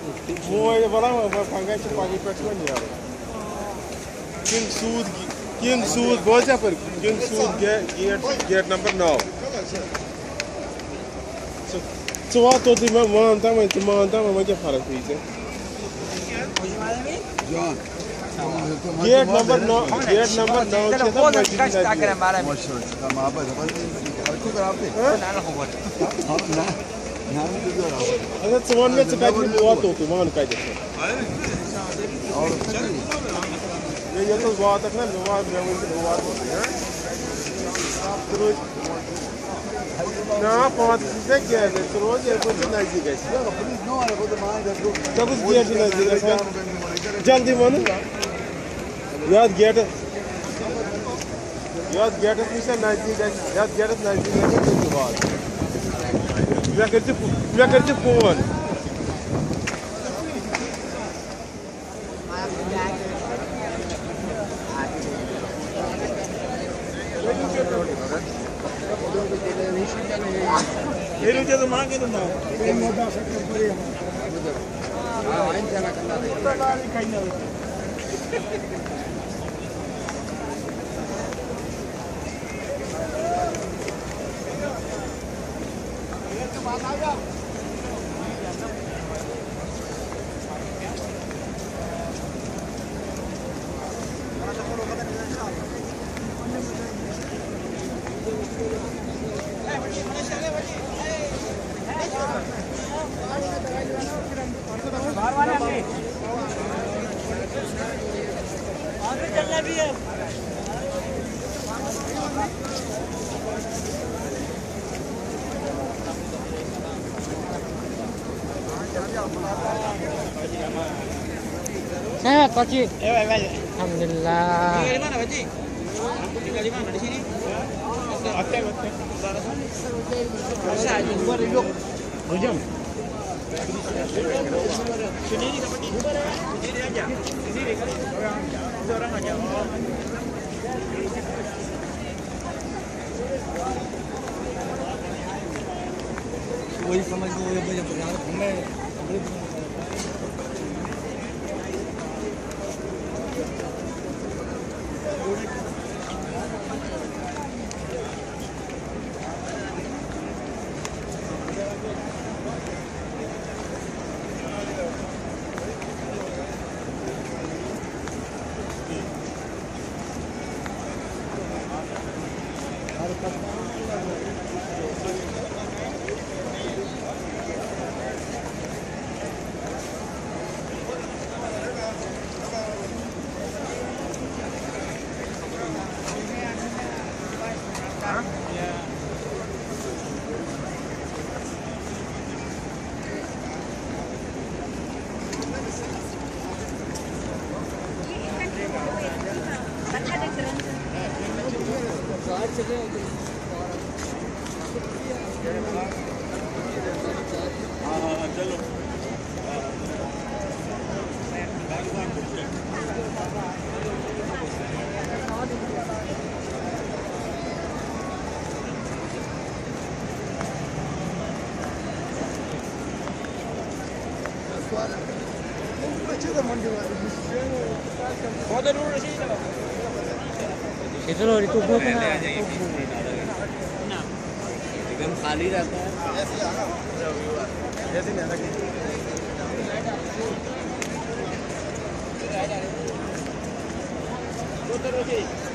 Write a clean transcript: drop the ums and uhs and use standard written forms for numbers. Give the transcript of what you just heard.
वो ये बोला मैं पंगा से पागी पेट्रोल नहीं आ रहा किंग सूद बोल जा पर किंग सूद गेट नंबर 9 तो तो मैं मानता मैं क्या फर्क हुई से जॉन गेट नंबर 9 के तो मस्जिद ना करें हमारा माशाल्लाह हम आप हरको कराते ना खबर ना ना अगर सोन में चका जी बात होती मान का जैसे और ये तो बात है ना विवाद में विवाद होती है ना पांच से क्या है तो रोज ये कुछ नजदीक है सब गेट नजदीक है जल्दी मन याद गेट से नजदीक है याद गेट नजदीक है तो बात मैं करते फोन ये रुके तो मां के तो ना ये मोटा सेक्टर पर है हां इन जाना करना है तो गाड़ी खाई ना ये तो बात आ जा बाहर वाले आगे आगे चलना भी है saya Pak Cik. Alhamdulillah. Tinggal di mana Pak Cik? Tinggal di mana di sini? Hotel. Bisa aja luar yuk. 2 jam. Sini dapat di sini aja. Sini kali. Orang aja. वही समझ लो ये मुझे बाजार घूमने चलो itu loh ditubuh kan एकदम खाली रहता है जैसे नहीं आता